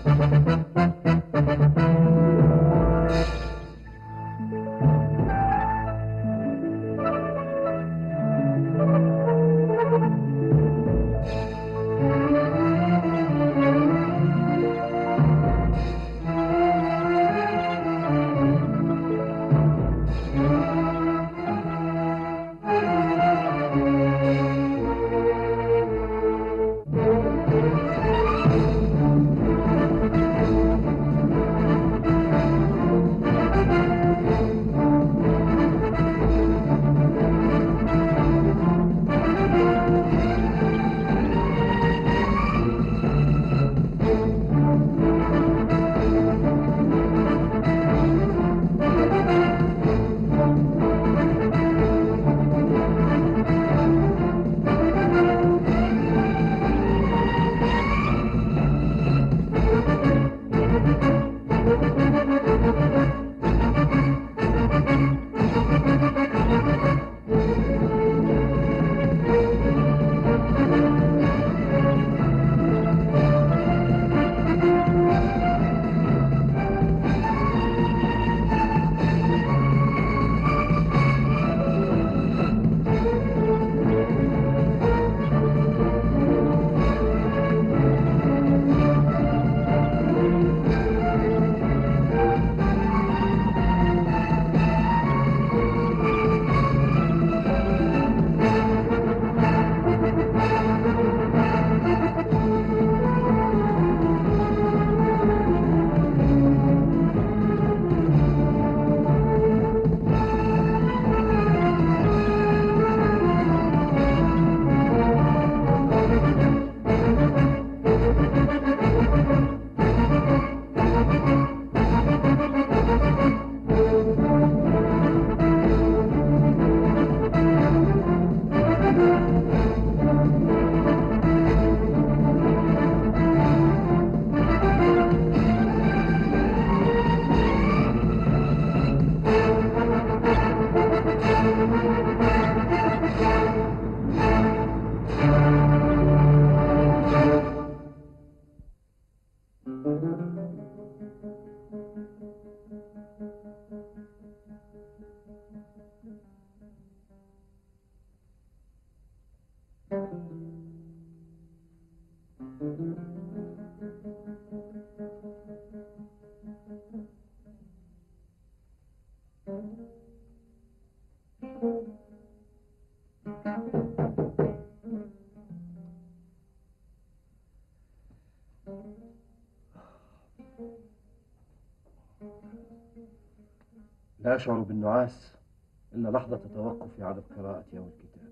لا أشعر بالنعاس إلا لحظة توقفي عن القراءة أو الكتابة.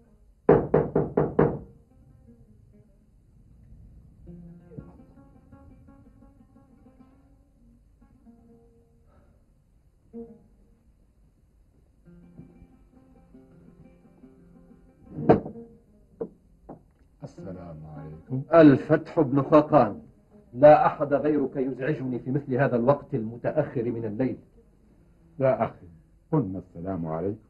السلام عليكم. الفتح بن خاقان، لا أحد غيرك يزعجني في مثل هذا الوقت المتأخر من الليل. يا أخي قلنا السلام عليكم.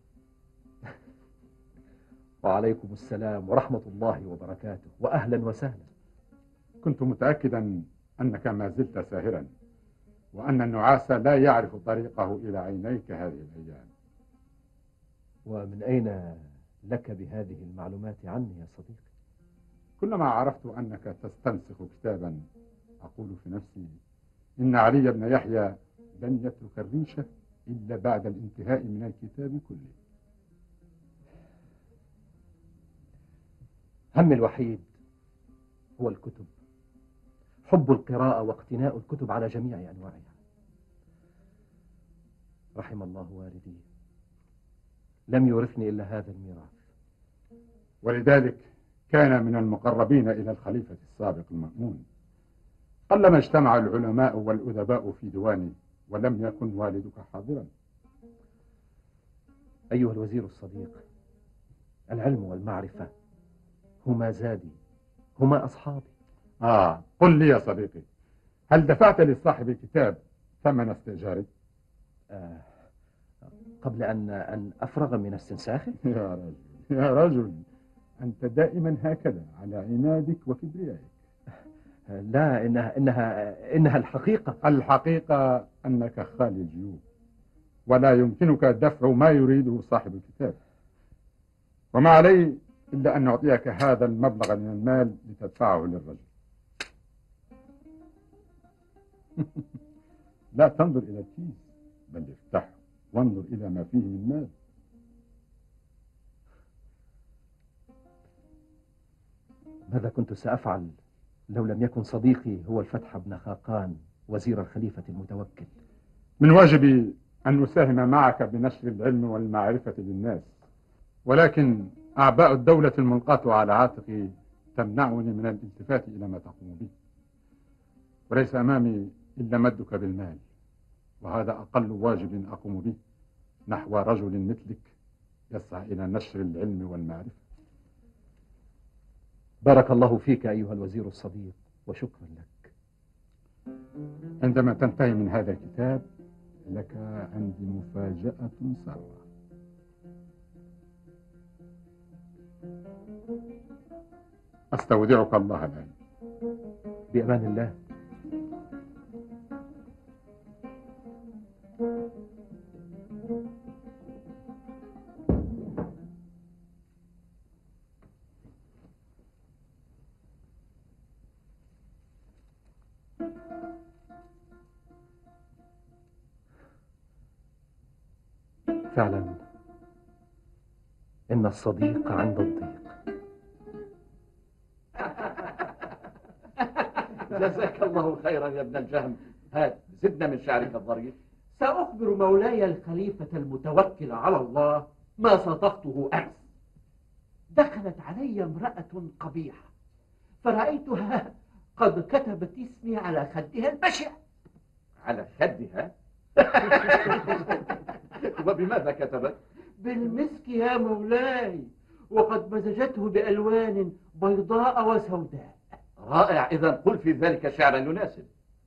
وعليكم السلام ورحمة الله وبركاته، وأهلا وسهلا. كنت متأكدا أنك ما زلت ساهرا، وأن النعاس لا يعرف طريقه إلى عينيك هذه الأيام. ومن أين لك بهذه المعلومات عني يا صديقي؟ كلما عرفت أنك تستنسخ كتابا أقول في نفسي إن علي بن يحيى لن يترك الريشة إلا بعد الانتهاء من الكتاب كله. همي الوحيد هو الكتب، حب القراءة واقتناء الكتب على جميع أنواعها. رحم الله والدي، لم يورثني إلا هذا الميراث. ولذلك كان من المقربين إلى الخليفة السابق المأمون. قلما اجتمع العلماء والأدباء في ديوانه ولم يكن والدك حاضرا. أيها الوزير الصديق، العلم والمعرفة هما زادي، هما أصحابي. قل لي يا صديقي، هل دفعت لصاحب الكتاب ثمن استئجاره؟ قبل أن أفرغ من استنساخه؟ يا رجل أنت دائما هكذا على عنادك وكبريائك. لا، إنها الحقيقة. الحقيقة أنك خالي الجيوب، ولا يمكنك دفع ما يريده صاحب الكتاب، وما علي إلا أن أعطيك هذا المبلغ من المال لتدفعه للرجل. لا تنظر إلى الكيس، بل افتحه وانظر إلى ما فيه من مال. ماذا كنت سأفعل لو لم يكن صديقي هو الفتح بن خاقان وزير الخليفة المتوكل؟ من واجبي أن أساهم معك بنشر العلم والمعرفة للناس، ولكن أعباء الدولة الملقاة على عاتقي تمنعني من الالتفات إلى ما تقوم به، وليس أمامي إلا مدك بالمال، وهذا أقل واجب أقوم به نحو رجل مثلك يسعى إلى نشر العلم والمعرفة. بارك الله فيك أيها الوزير الصديق، وشكرا لك. عندما تنتهي من هذا الكتاب لك عندي مفاجأة سارة. أستودعك الله الآن. بأمان الله. فعلا إن الصديق عند الضيق. جزاك الله خيرا يا ابن الجهم. هات زدنا من شعرك الظريف. سأخبر مولاي الخليفة المتوكل على الله ما صادفته أمس. دخلت علي امرأة قبيحة، فرأيتها قد كتبت اسمي على خدها البشع. على خدها؟ وبماذا كتبت؟ بالمسك يا مولاي، وقد مزجته بألوان بيضاء وسوداء. رائع، إذا قل في ذلك شعرا يناسب.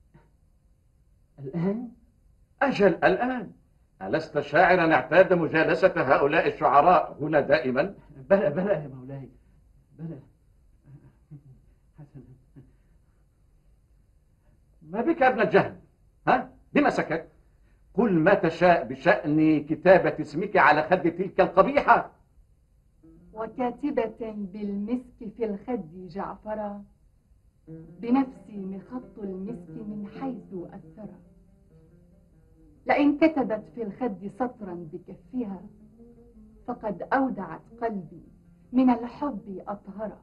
الآن؟ أجل الآن. ألست شاعرا اعتاد مجالسة هؤلاء الشعراء هنا دائما؟ بلى بلى يا مولاي، بلى. حسنا. ما بك يا ابن الجهم؟ ها؟ بما سكت؟ قل ما تشاء بشأن كتابة اسمك على خد تلك القبيحة. وكاتبة بالمسك في الخد جعفرا، بنفسي مخط المسك من حيث أثرا. لئن كتبت في الخد سطرا بكفها، فقد أودعت قلبي من الحب أطهرا.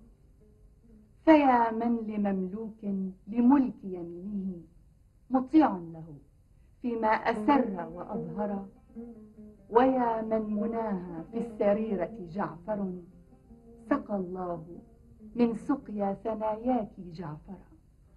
فيا من لمملوك لملك يمينه مطيع له فيما أسر وأظهر. ويا من مناها في السريرة جعفر، سقى الله من سقيا ثناياك جعفرا.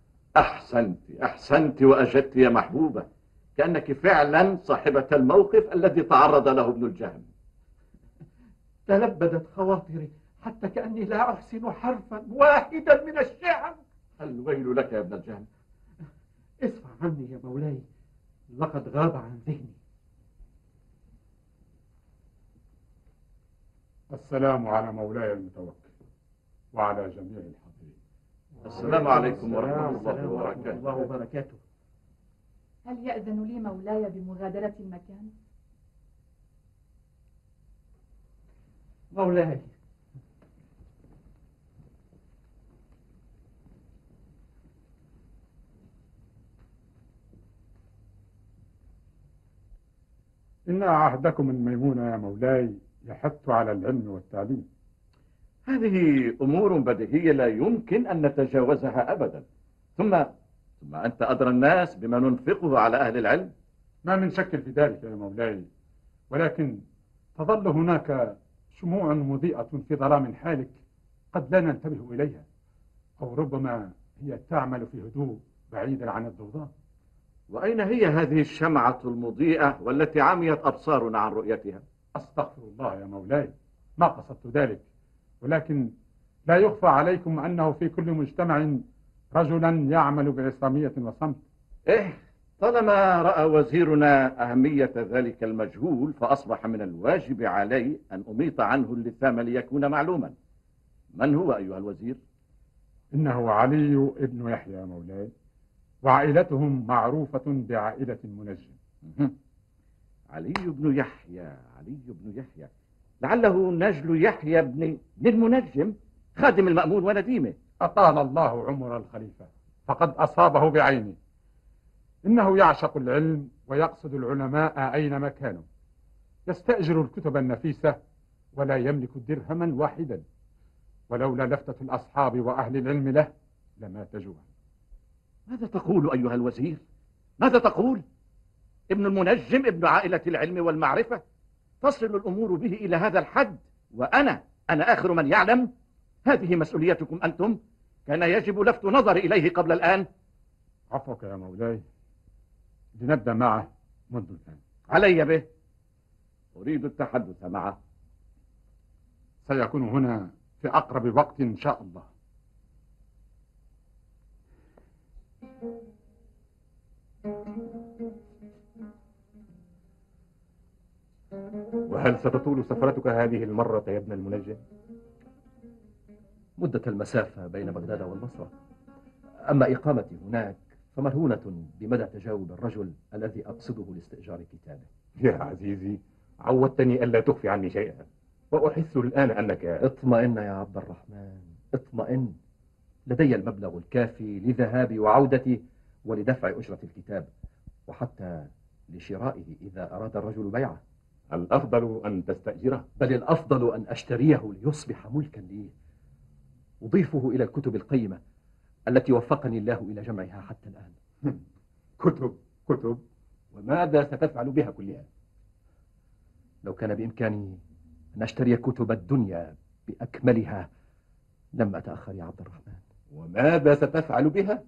أحسنت وأجدت يا محبوبة، كأنك فعلا صاحبة الموقف الذي تعرض له ابن الجهم. تلبدت خواطري حتى كأني لا أحسن حرفا واحدا من الشعر. الويل لك يا ابن الجهم. اسمع عني يا مولاي، لقد غاب عن ذهني. السلام على مولاي المتوكل وعلى جميع الحاضرين. السلام عليكم ورحمة الله وبركاته. هل يأذن لي مولاي بمغادرة المكان؟ مولاي، إن عهدكم الميمون يا مولاي يحث على العلم والتعليم. هذه أمور بديهية لا يمكن أن نتجاوزها أبدا. ثم أنت أدرى الناس بما ننفقه على أهل العلم. ما من شك في ذلك يا مولاي، ولكن تظل هناك شموع مضيئة في ظلام حالك قد لا ننتبه إليها، أو ربما هي تعمل في هدوء بعيدا عن الضوضاء. وأين هي هذه الشمعة المضيئة والتي عميت أبصارنا عن رؤيتها؟ أستغفر الله يا مولاي، ما قصدت ذلك، ولكن لا يخفى عليكم أنه في كل مجتمع رجلا يعمل بعصامية وصمت. طالما رأى وزيرنا أهمية ذلك المجهول، فأصبح من الواجب علي أن أميط عنه اللثام ليكون معلوما. من هو أيها الوزير؟ إنه علي ابن يحيى مولاي، وعائلتهم معروفة بعائلة المنجم. علي بن يحيى، علي بن يحيى، لعله نجل يحيى بن المنجم، خادم المأمون ونديمه. أطال الله عمر الخليفة، فقد أصابه بعينه. إنه يعشق العلم ويقصد العلماء أينما كانوا، يستأجر الكتب النفيسة ولا يملك درهما واحدا، ولولا لفتة الأصحاب وأهل العلم له لمات جوعا. ماذا تقول أيها الوزير؟ ماذا تقول؟ ابن المنجم ابن عائلة العلم والمعرفة، تصل الأمور به إلى هذا الحد، وأنا آخر من يعلم؟ هذه مسؤوليتكم أنتم، كان يجب لفت نظر إليه قبل الآن. عفوك يا مولاي، لنبدأ معه منذ الآن. علي به، أريد التحدث معه. سيكون هنا في أقرب وقت إن شاء الله. وهل ستطول سفرتك هذه المرة يا ابن المنجم؟ مدة المسافة بين بغداد والبصرة، أما إقامتي هناك فمرهونة بمدى تجاوب الرجل الذي أقصده لاستئجار كتابه. يا عزيزي، عودتني ألا تخفي عني شيئا، وأحس الآن أنك... اطمئن يا عبد الرحمن، اطمئن. لدي المبلغ الكافي لذهابي وعودتي ولدفع أجرة الكتاب، وحتى لشرائه إذا أراد الرجل بيعه. الأفضل أن تستأجره، بل الأفضل أن أشتريه ليصبح ملكا لي، أضيفه إلى الكتب القيمة التي وفقني الله إلى جمعها حتى الآن. كتب، وماذا ستفعل بها كلها؟ لو كان بإمكاني أن أشتري كتب الدنيا بأكملها لم أتأخر يا عبد الرحمن. وماذا ستفعل بها؟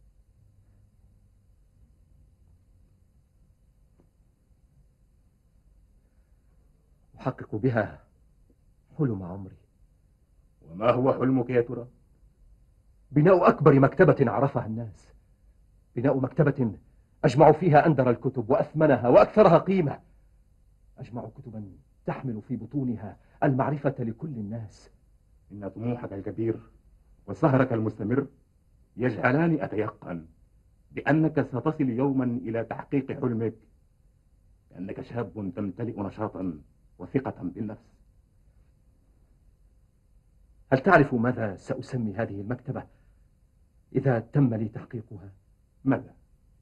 أحقق بها حلم عمري. وما هو حلمك يا ترى؟ بناء أكبر مكتبة عرفها الناس، بناء مكتبة أجمع فيها أندر الكتب وأثمنها وأكثرها قيمة، أجمع كتبا تحمل في بطونها المعرفة لكل الناس. إن طموحك الكبير وسهرك المستمر يجعلاني أتيقن بأنك ستصل يوما إلى تحقيق حلمك، لأنك شاب تمتلئ نشاطا وثقة بالنفس. هل تعرف ماذا سأسمي هذه المكتبة إذا تم لي تحقيقها؟ ماذا؟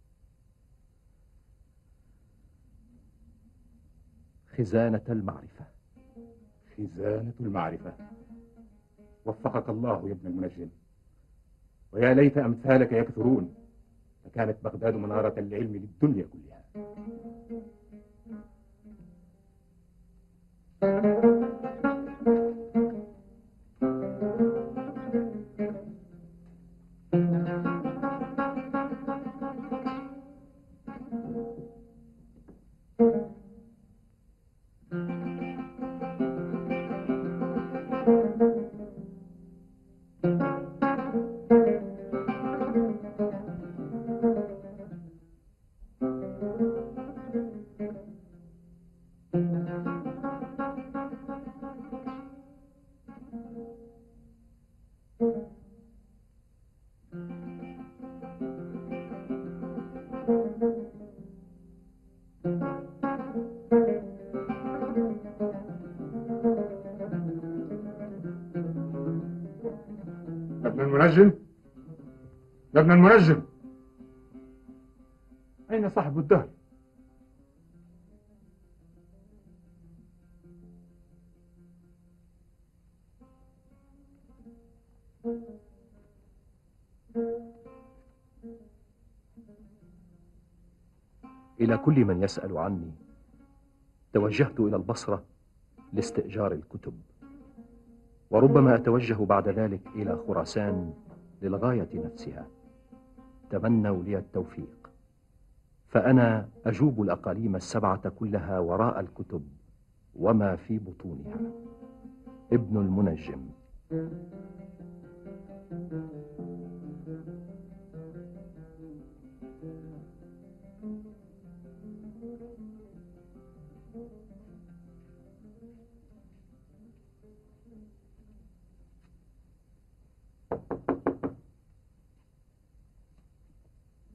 خزانة المعرفة. خزانة المعرفة. وفقك الله يا ابن المنجم، ويا ليت أمثالك يكثرون، فكانت بغداد منارة العلم للدنيا كلها. يا ابن المنجم، يا ابن المنجم، أين صاحب الدهر؟ إلى كل من يسأل عني، توجهت إلى البصرة لاستئجار الكتب، وربما أتوجه بعد ذلك إلى خراسان للغاية نفسها. تمنوا لي التوفيق، فأنا أجوب الأقاليم السبعة كلها وراء الكتب وما في بطونها. ابن المنجم.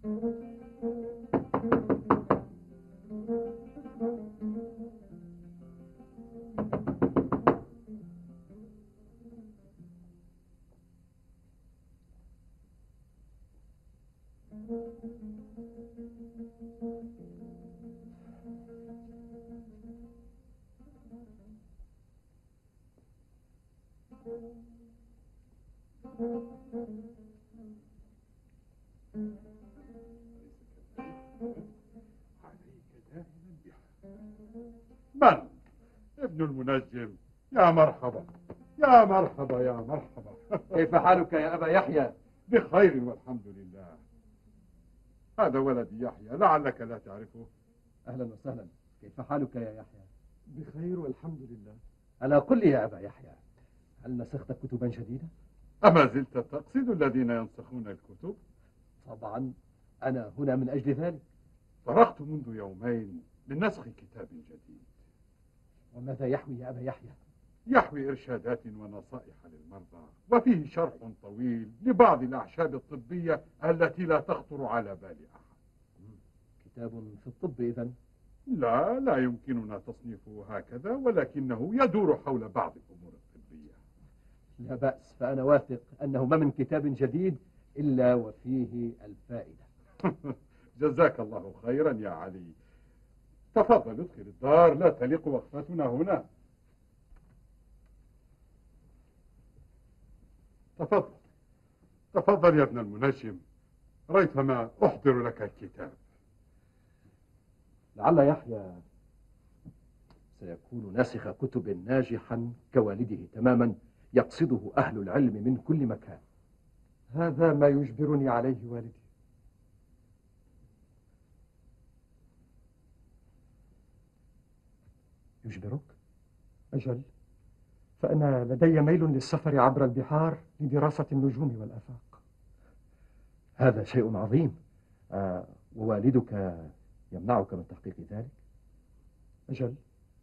من؟ ابن المنجم. يا مرحبا يا مرحبا يا مرحبا. كيف حالك يا أبا يحيى؟ بخير والحمد لله. هذا ولدي يحيى، لعلك لا تعرفه. أهلا وسهلا، كيف حالك يا يحيى؟ بخير والحمد لله. ألا قل لي يا أبا يحيى، هل نسخت كتبا جديدة؟ أما زلت تقصد الذين ينسخون الكتب؟ طبعا، أنا هنا من أجل ذلك. فرغت منذ يومين من نسخ كتاب جديد. وماذا يحوي يا أبا يحيى؟ يحوي إرشادات ونصائح للمرضى، وفيه شرح طويل لبعض الأعشاب الطبية التي لا تخطر على بال أحد. كتاب في الطب إذن؟ لا يمكننا تصنيفه هكذا، ولكنه يدور حول بعض الأمور الطبية. لا بأس، فأنا واثق أنه ما من كتاب جديد إلا وفيه الفائدة. جزاك الله خيرا يا علي. تفضل ادخل الدار، لا تليق وقفتنا هنا. تفضل يا ابن المنجم، ريثما أحضر لك الكتاب. لعل يحيى سيكون ناسخ كتب ناجحا كوالده تماما، يقصده أهل العلم من كل مكان. هذا ما يجبرني عليه والدي. يجبرك؟ أجل، فأنا لدي ميل للسفر عبر البحار لدراسة النجوم والآفاق. هذا شيء عظيم. ووالدك يمنعك من تحقيق ذلك؟ أجل.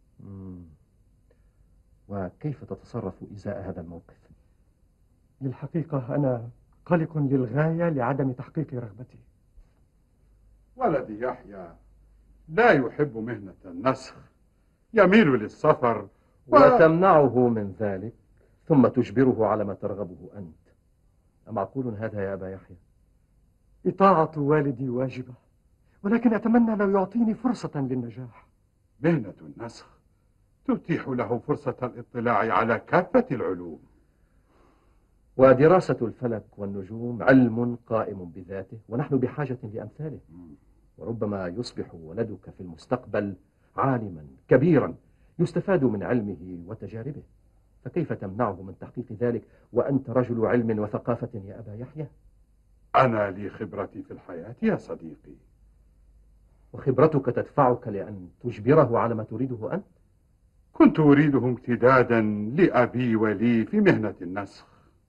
وكيف تتصرف إزاء هذا الموقف؟ للحقيقة أنا قلق للغاية لعدم تحقيق رغبتي. ولدي يحيى لا يحب مهنة النسخ، يميل للسفر وتمنعه من ذلك ثم تجبره على ما ترغبه أنت. أمعقول هذا يا أبا يحيى؟ إطاعة والدي واجبة، ولكن أتمنى لو يعطيني فرصة للنجاح. مهنة النسخ تتيح له فرصة الاطلاع على كافة العلوم. ودراسة الفلك والنجوم علم قائم بذاته، ونحن بحاجة لأمثاله. وربما يصبح ولدك في المستقبل عالما كبيرا يستفاد من علمه وتجاربه، فكيف تمنعه من تحقيق ذلك وأنت رجل علم وثقافة يا أبا يحيى؟ أنا لي خبرتي في الحياة يا صديقي. وخبرتك تدفعك لأن تجبره على ما تريده أنت؟ كنت أريده امتدادا لأبي ولي في مهنة النسخ.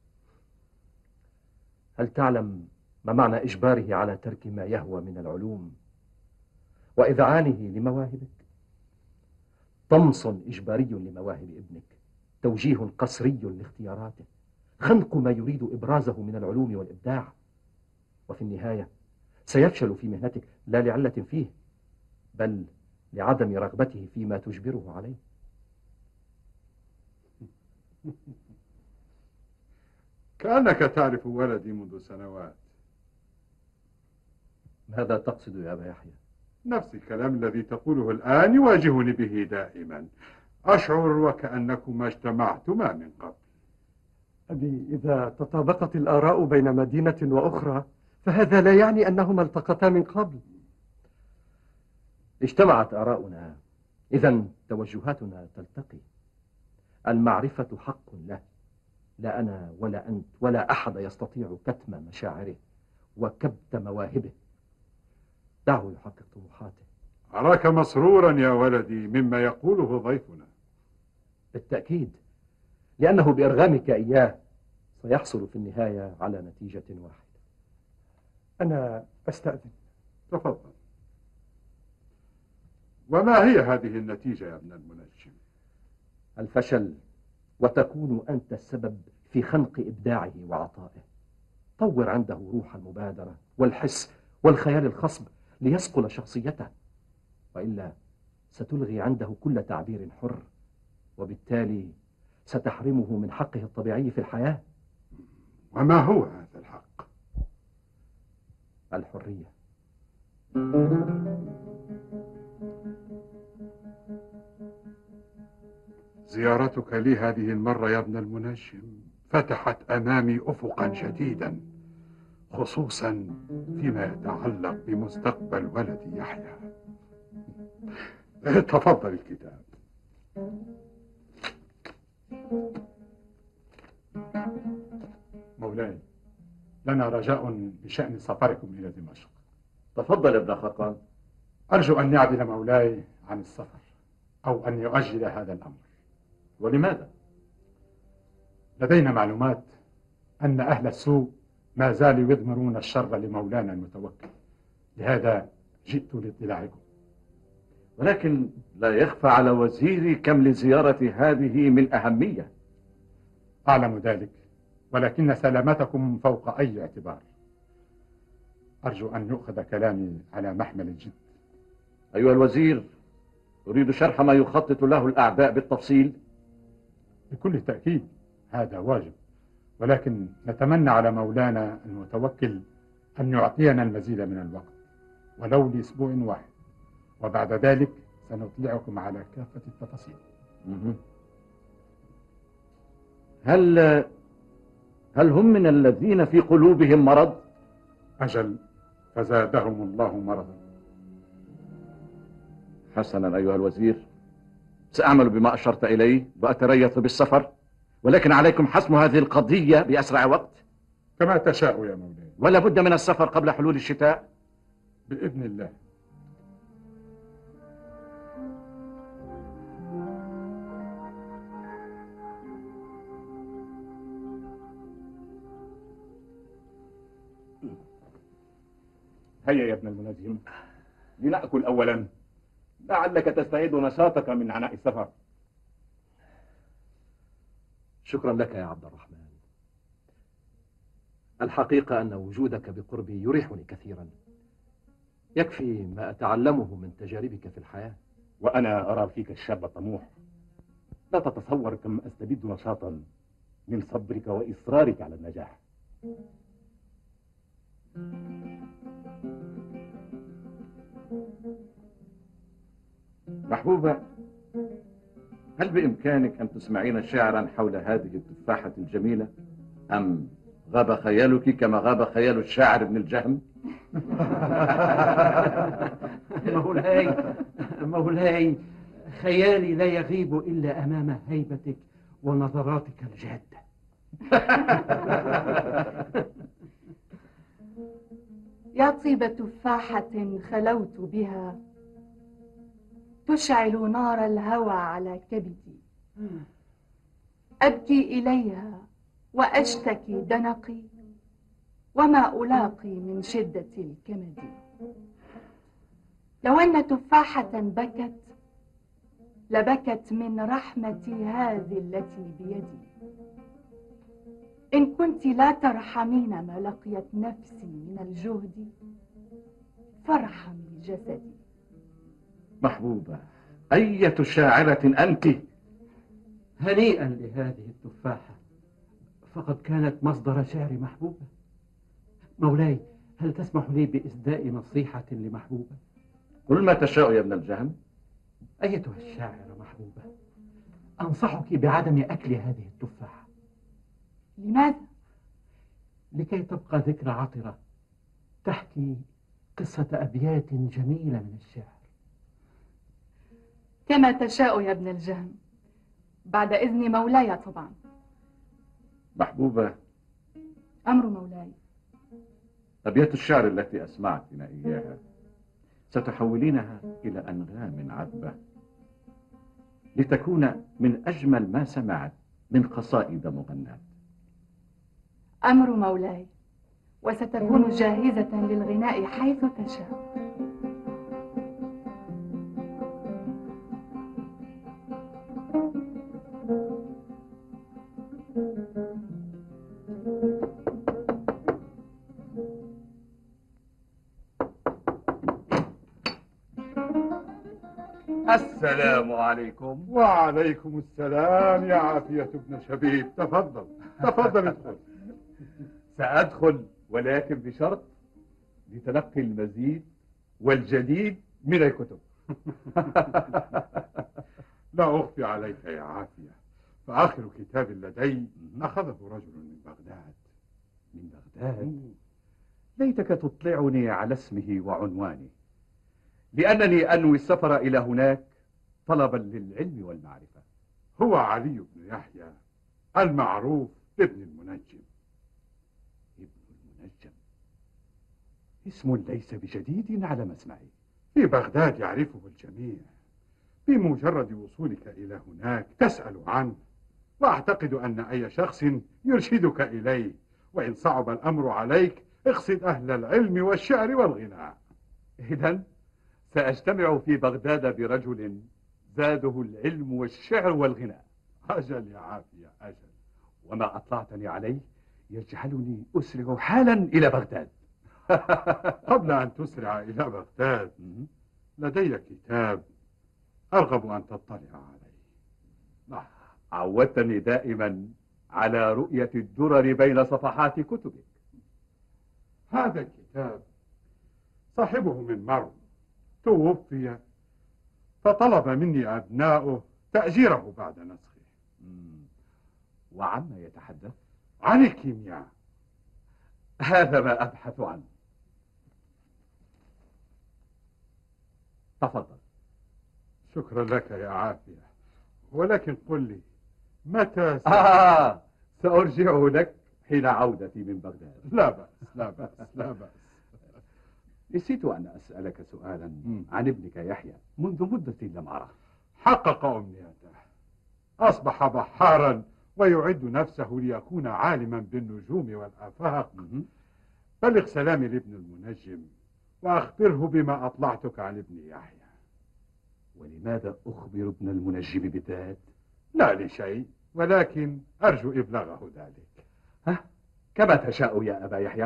هل تعلم ما معنى إجباره على ترك ما يهوى من العلوم وإذعانه لمواهبك؟ طمس إجباري لمواهب ابنك، توجيه قسري لاختياراته، خنق ما يريد إبرازه من العلوم والإبداع، وفي النهاية سيفشل في مهنتك لا لعلة فيه، بل لعدم رغبته فيما تجبره عليه. كأنك تعرف ولدي منذ سنوات. ماذا تقصد يا أبا يحيى؟ نفس الكلام الذي تقوله الآن يواجهني به دائما. أشعر وكأنكما اجتمعتما من قبل. أبي، إذا تطابقت الآراء بين مدينة وأخرى فهذا لا يعني أنهما التقتا من قبل. اجتمعت آراؤنا، إذن توجهاتنا تلتقي. المعرفة حق له، لا أنا ولا أنت ولا أحد يستطيع كتم مشاعره وكبت مواهبه. دعه يحقق طموحاته. أراك مسرورا يا ولدي مما يقوله ضيفنا. بالتأكيد، لأنه بإرغامك إياه سيحصل في النهاية على نتيجة واحدة. أنا أستأذن. تفضل. وما هي هذه النتيجة يا ابن المنجم؟ الفشل، وتكون أنت السبب في خنق إبداعه وعطائه. طور عنده روح المبادرة والحس والخيال الخصب ليصقل شخصيته، وإلا ستلغي عنده كل تعبير حر، وبالتالي ستحرمه من حقه الطبيعي في الحياة. وما هو هذا الحق؟ الحرية. زيارتك لي هذه المرة يا ابن المنجم فتحت أمامي أفقا جديدا، خصوصا فيما يتعلق بمستقبل ولدي يحيى. تفضل الكتاب. مولاي، لنا رجاء بشأن سفركم إلى دمشق. تفضل يا ابن خاقان. أرجو أن يعدل مولاي عن السفر، أو أن يؤجل هذا الأمر. ولماذا؟ لدينا معلومات أن أهل السوء ما زالوا يضمرون الشر لمولانا المتوكل، لهذا جئت لاطلاعكم. ولكن لا يخفى على وزيري كم لزيارة هذه من أهمية. أعلم ذلك، ولكن سلامتكم فوق أي اعتبار. أرجو أن يؤخذ كلامي على محمل الجد. أيها الوزير، أريد شرح ما يخطط له الأعداء بالتفصيل. بكل تأكيد هذا واجب، ولكن نتمنى على مولانا المتوكل أن يعطينا المزيد من الوقت، ولو لأسبوع واحد، وبعد ذلك سنطلعكم على كافة التفاصيل. هل هم من الذين في قلوبهم مرض؟ أجل، فزادهم الله مرضا. حسنا أيها الوزير، سأعمل بما أشرت إليه وأتريث بالسفر، ولكن عليكم حسم هذه القضية بأسرع وقت. كما تشاء يا مولاي. ولا بد من السفر قبل حلول الشتاء. بإذن الله. هيا يا ابن المنجم، لنأكل أولا، لعلك تستعيد نشاطك من عناء السفر. شكرا لك يا عبد الرحمن. الحقيقة أن وجودك بقربي يريحني كثيرا، يكفي ما أتعلمه من تجاربك في الحياة. وأنا أرى فيك الشاب الطموح، لا تتصور كم أستبد نشاطا من صبرك وإصرارك على النجاح. محبوبة، هل بإمكانك أن تسمعين شعرا حول هذه التفاحة الجميلة، أم غاب خيالك كما غاب خيال الشاعر ابن الجهم؟ مولاي، خيالي لا يغيب إلا أمام هيبتك ونظراتك الجادة. يا طيب تفاحة خلوت بها، تشعل نار الهوى على كبدي. أبكي إليها وأشتكي دنقي، وما ألاقي من شدة الكمد. لو أن تفاحة بكت لبكت من رحمتي هذه التي بيدي. إن كنت لا ترحمين ما لقيت نفسي من الجهد، فارحمي جسدي. محبوبة، أية شاعرة أنت! هنيئا لهذه التفاحة، فقد كانت مصدر شعر محبوبة. مولاي، هل تسمح لي بإسداء نصيحة لمحبوبة؟ قل ما تشاء يا ابن الجهم. أيتها الشاعرة محبوبة، أنصحك بعدم أكل هذه التفاحة. لماذا؟ لكي تبقى ذكرى عطرة تحكي قصة أبيات جميلة من الشعر. كما تشاء يا ابن الجهم، بعد إذن مولاي طبعا. محبوبة، أمر مولاي. أبيات الشعر التي أسمعتنا إياها ستحولينها إلى أنغام عذبة، لتكون من أجمل ما سمعت من قصائد مغناة. أمر مولاي، وستكون جاهزة للغناء حيث تشاء. السلام عليكم. وعليكم السلام يا عافية ابن شبيب. تفضل تفضل ادخل. سأدخل ولكن بشرط لتلقي المزيد والجديد من الكتب. لا أخفي عليك يا عافية، فآخر كتاب لدي أخذه رجل من بغداد. من بغداد؟ ليتك تطلعني على اسمه وعنوانه، لأنني أنوي السفر إلى هناك طلبا للعلم والمعرفة. هو علي بن يحيى المعروف ابن المنجم. ابن المنجم اسم ليس بجديد على مسمعي. في بغداد يعرفه الجميع، بمجرد وصولك إلى هناك تسأل عنه، وأعتقد أن أي شخص يرشدك إليه، وإن صعب الأمر عليك اقصد أهل العلم والشعر والغناء. إذن سأجتمع في بغداد برجل زاده العلم والشعر والغناء. أجل يا عافية أجل. وما أطلعتني عليه يجعلني أسرع حالا إلى بغداد. قبل أن تسرع إلى بغداد لدي كتاب أرغب أن تطلع عليه. عودتني دائما على رؤية الدرر بين صفحات كتبك. هذا الكتاب صاحبه من مر توفي، فطلب مني أبناؤه تأجيره بعد نسخه. وعما يتحدث؟ عن الكيمياء. هذا ما أبحث عنه. تفضل. شكرا لك يا عافية، ولكن قل لي متى سأرجعه لك حين عودتي من بغداد. لا بأس لا بأس لا بأس. نسيت أن أسألك سؤالا عن ابنك يحيى، منذ مدة لم أره. حقق أمنيته، أصبح بحارا ويعد نفسه ليكون عالما بالنجوم والآفاق. بلغ سلامي لابن المنجم وأخبره بما أطلعتك عن ابن يحيى. ولماذا أخبر ابن المنجم بالذات؟ لا لشيء، ولكن أرجو إبلاغه ذلك. كما تشاء يا أبا يحيى.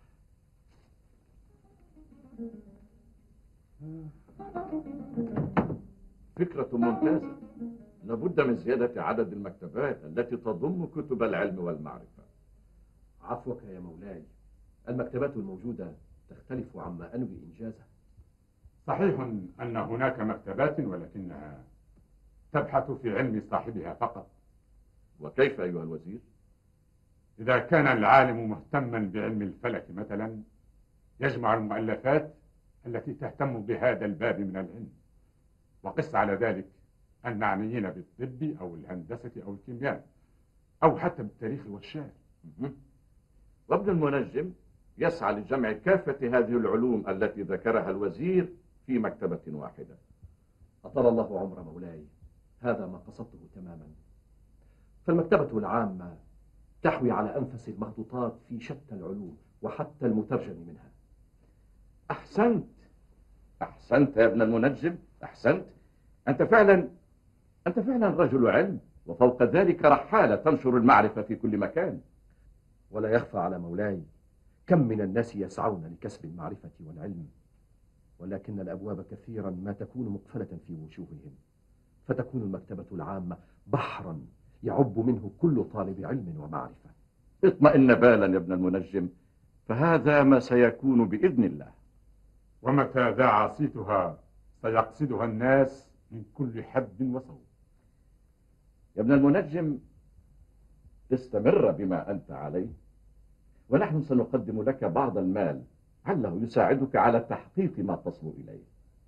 فكرة ممتازة. لابد من زيادة عدد المكتبات التي تضم كتب العلم والمعرفة. عفوك يا مولاي، المكتبات الموجودة تختلف عما أنوي إنجازه. صحيح أن هناك مكتبات، ولكنها تبحث في علم صاحبها فقط. وكيف أيها الوزير؟ إذا كان العالم مهتما بعلم الفلك مثلا يجمع المؤلفات التي تهتم بهذا الباب من العلم، وقس على ذلك المعنيين بالطب أو الهندسة أو الكيمياء أو حتى بالتاريخ والشعر. وابن المنجم يسعى لجمع كافة هذه العلوم التي ذكرها الوزير في مكتبة واحدة. أطال الله عمر مولاي، هذا ما قصدته تماما. فالمكتبة العامة تحوي على أنفس المخطوطات في شتى العلوم وحتى المترجم منها. أحسنت أحسنت يا ابن المنجم، أحسنت. أنت فعلا رجل علم، وفوق ذلك رحالة تنشر المعرفة في كل مكان. ولا يخفى على مولاي كم من الناس يسعون لكسب المعرفة والعلم، ولكن الأبواب كثيرا ما تكون مقفلة في وجوههم، فتكون المكتبة العامة بحرا يعب منه كل طالب علم ومعرفة. اطمئن بالا يا ابن المنجم، فهذا ما سيكون بإذن الله. ومتى ذاع صيتها سيقصدها الناس من كل حد وصوب. يا ابن المنجم، استمر بما أنت عليه، ونحن سنقدم لك بعض المال عله يساعدك على تحقيق ما تصل إليه.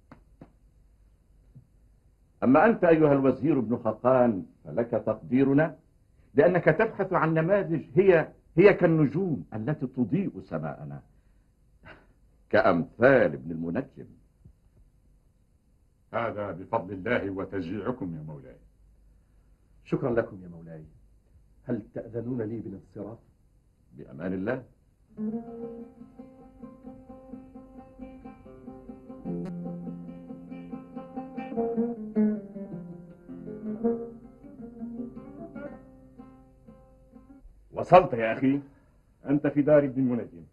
أما أنت أيها الوزير ابن خقان فلك تقديرنا، لأنك تبحث عن نماذج هي كالنجوم التي تضيء سماءنا، كأمثال ابن المنجم. هذا بفضل الله وتشجيعكم يا مولاي. شكرا لكم يا مولاي. هل تأذنون لي بالانصراف؟ بأمان الله. وصلت يا أخي، أنت في دار ابن المنجم.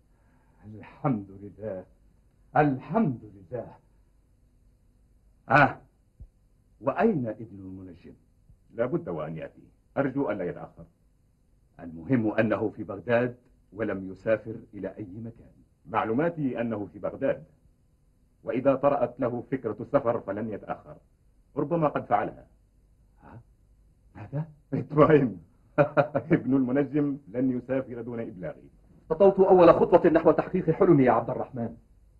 الحمد لله الحمد لله. وأين ابن المنجم؟ لابد وأن يأتي، أرجو ألا يتأخر. المهم أنه في بغداد ولم يسافر إلى أي مكان. معلوماتي أنه في بغداد، وإذا طرأت له فكرة السفر فلن يتأخر، ربما قد فعلها. ماذا؟ اطمئن. ابن المنجم لن يسافر دون إبلاغي. خطوت أول خطوة نحو تحقيق حلمي يا عبد الرحمن.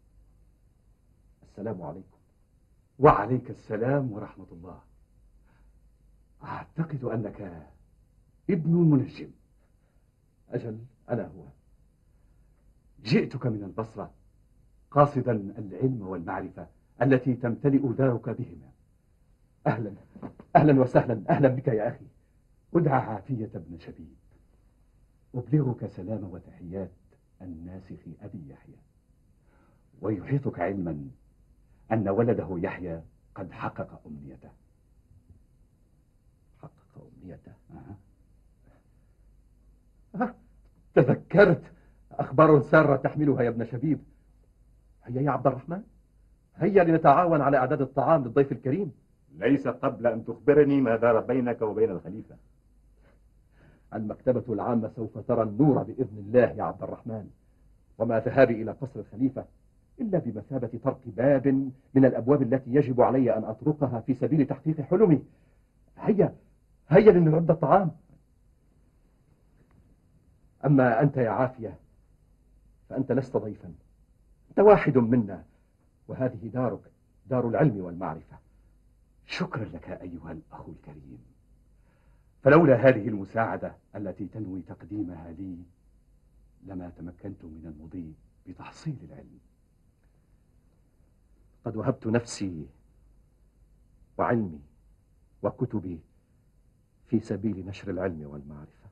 السلام عليكم. وعليك السلام ورحمة الله. أعتقد أنك ابن المنجم. أجل، أنا هو. جئتك من البصرة قاصدا العلم والمعرفة التي تمتلئ دارك بهما. أهلا أهلا وسهلا، أهلا بك يا أخي. أدعى عافية بن شبيب، أبلغك سلام وتحيات الناسخ أبي يحيى، ويحيطك علما أن ولده يحيى قد حقق أمنيته. حقق أمنيته؟ تذكرت، أخبار سارة تحملها يا ابن شبيب. هيا يا عبد الرحمن، هيا لنتعاون على إعداد الطعام للضيف الكريم. ليس قبل أن تخبرني ما دار بينك وبين الخليفة. المكتبة العامة سوف ترى النور بإذن الله يا عبد الرحمن، وما ذهابي إلى قصر الخليفة إلا بمثابة طرق باب من الأبواب التي يجب علي أن أطرقها في سبيل تحقيق حلمي. هيا هيا لنعد الطعام. أما أنت يا عافية فأنت لست ضيفا، أنت واحد منا، وهذه دارك، دار العلم والمعرفة. شكرا لك أيها الأخ الكريم، فلولا هذه المساعدة التي تنوي تقديمها لي لما تمكنت من المضي بتحصيل العلم. قد وهبت نفسي وعلمي وكتبي في سبيل نشر العلم والمعرفة.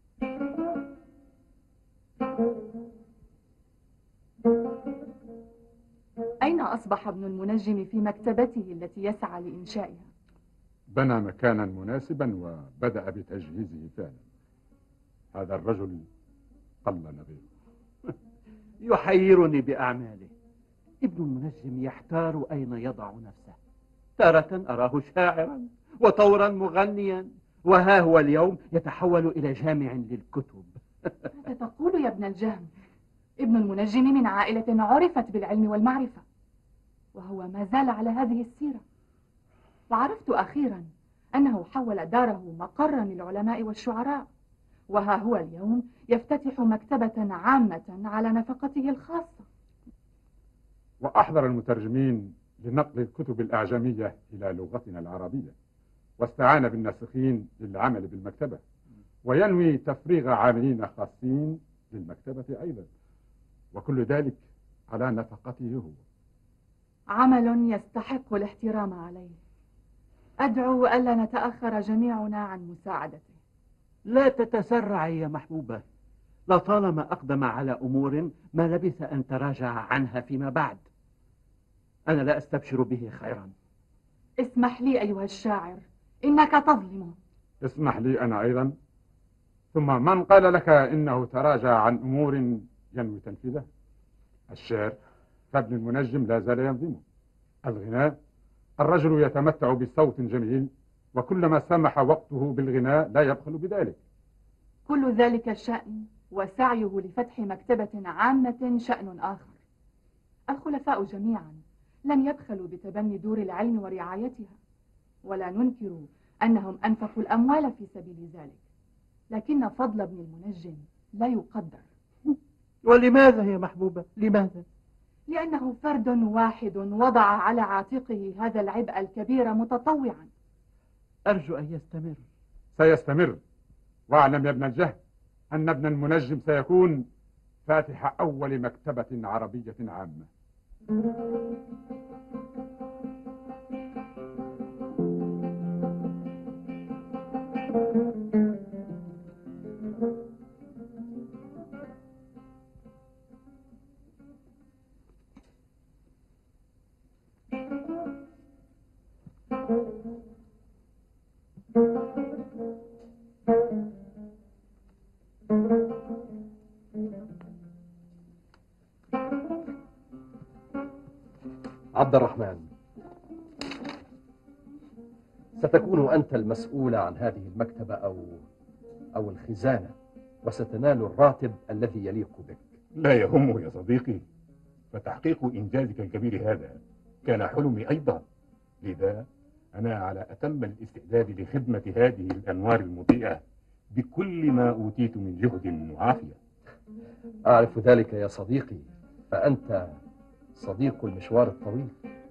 أين أصبح ابن المنجم في مكتبته التي يسعى لإنشائها؟ بنى مكانا مناسبا وبدأ بتجهيزه فعلا. هذا الرجل قل نظيره. يحيرني بأعماله. ابن المنجم يحتار أين يضع نفسه، تارة أراه شاعرا وطورا مغنيا، وها هو اليوم يتحول إلى جامع للكتب. ماذا تقول يا ابن الجهم؟ ابن المنجم من عائلة عرفت بالعلم والمعرفة، وهو ما زال على هذه السيرة. وعرفت أخيرا أنه حول داره مقرا للعلماء والشعراء، وها هو اليوم يفتتح مكتبة عامة على نفقته الخاصة. وأحضر المترجمين لنقل الكتب الأعجمية إلى لغتنا العربية، واستعان بالناسخين للعمل بالمكتبة، وينوي تفريغ عاملين خاصين للمكتبة أيضا، وكل ذلك على نفقته هو. عمل يستحق الاحترام عليه. أدعو ألا نتأخر جميعنا عن مساعدته. لا تتسرعي يا محبوبة، لطالما أقدم على أمور ما لبث أن تراجع عنها فيما بعد. أنا لا أستبشر به خيرا. اسمح لي أيها الشاعر، إنك تظلمه. اسمح لي أنا أيضا. ثم من قال لك إنه تراجع عن أمور ينوي تنفيذها؟ الشعر فابن المنجم لا زال ينظمه. الغناء الرجل يتمتع بصوت جميل، وكلما سمح وقته بالغناء لا يبخل بذلك. كل ذلك شأن، وسعيه لفتح مكتبة عامة شأن آخر. الخلفاء جميعا لم يبخلوا بتبني دور العلم ورعايتها، ولا ننكر أنهم أنفقوا الأموال في سبيل ذلك، لكن فضل ابن المنجم لا يقدر. ولماذا يا محبوبة؟ لماذا؟ لأنه فرد واحد وضع على عاتقه هذا العبء الكبير متطوعا. أرجو أن يستمر. سيستمر، واعلم يا ابن الجهل أن ابن المنجم سيكون فاتح أول مكتبة عربية عامة. عبد الرحمن، ستكون أنت المسؤول عن هذه المكتبة أو الخزانة، وستنال الراتب الذي يليق بك. لا يهمه يا صديقي، فتحقيق إنجازك الكبير هذا كان حلمي أيضا، لذا أنا على أتم الاستعداد لخدمة هذه الأنوار المضيئة بكل ما أوتيت من جهد وعافية. أعرف ذلك يا صديقي، فأنت صديق المشوار الطويل.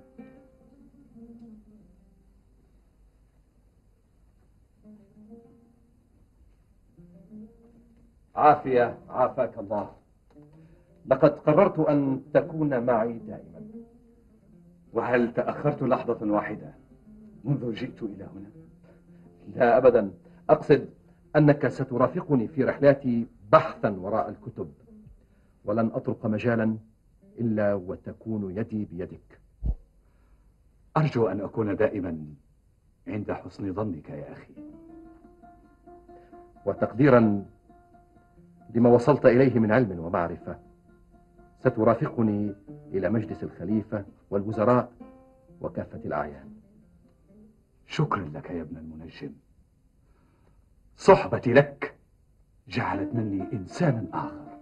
عافية، عافاك الله. لقد قررت أن تكون معي دائما. وهل تأخرت لحظة واحدة منذ جئت إلى هنا؟ لا أبدا، أقصد أنك سترافقني في رحلاتي بحثا وراء الكتب، ولن أطرق مجالا إلا وتكون يدي بيدك. أرجو أن أكون دائما عند حسن ظنك يا أخي. وتقديرا لما وصلت إليه من علم ومعرفة، سترافقني إلى مجلس الخليفة والوزراء وكافة الأعيان. شكرا لك يا ابن المنجم. صحبتي لك جعلت مني إنسانا آخر.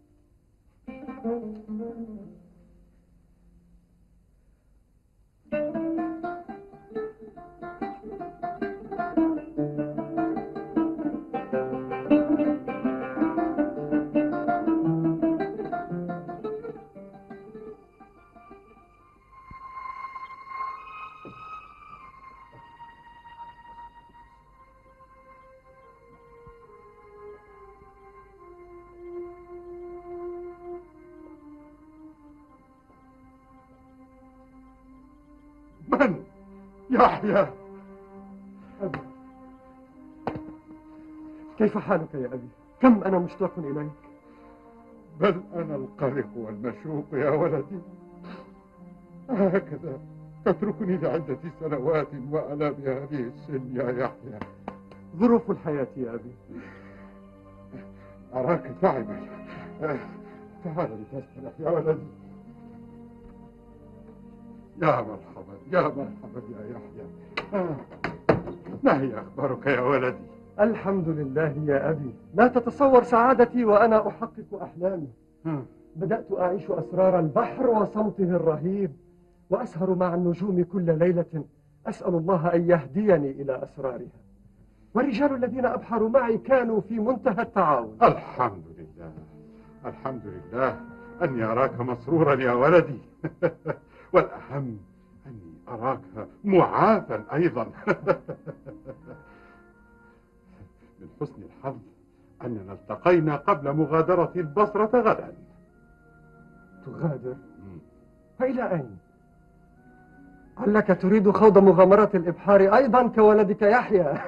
من؟ يحيى. أبي، كيف حالك يا أبي؟ كم أنا مشتاق إليك. بل أنا القلق والمشوق يا ولدي. هكذا تتركني لعدة سنوات وأنا بهذه السن يا يحيى. ظروف الحياة يا أبي. أراك تعبا. تعال لتستريح يا ولدي. يا مرحبا يا مرحبا يا يحيى. ما هي أخبارك يا ولدي؟ الحمد لله يا أبي، لا تتصور سعادتي وأنا أحقق أحلامي. بدأت أعيش أسرار البحر وصمته الرهيب، وأسهر مع النجوم كل ليلة أسأل الله أن يهديني إلى أسرارها. والرجال الذين أبحروا معي كانوا في منتهى التعاون. الحمد لله الحمد لله أني أراك مسرورا يا ولدي. والأهم أني أراك معافا أيضا. من حسن الحظ أننا التقينا قبل مغادرة البصرة غدا. تغادر؟ فإلى أين؟ علك تريد خوض مغامرة الإبحار أيضا كولدك يحيى؟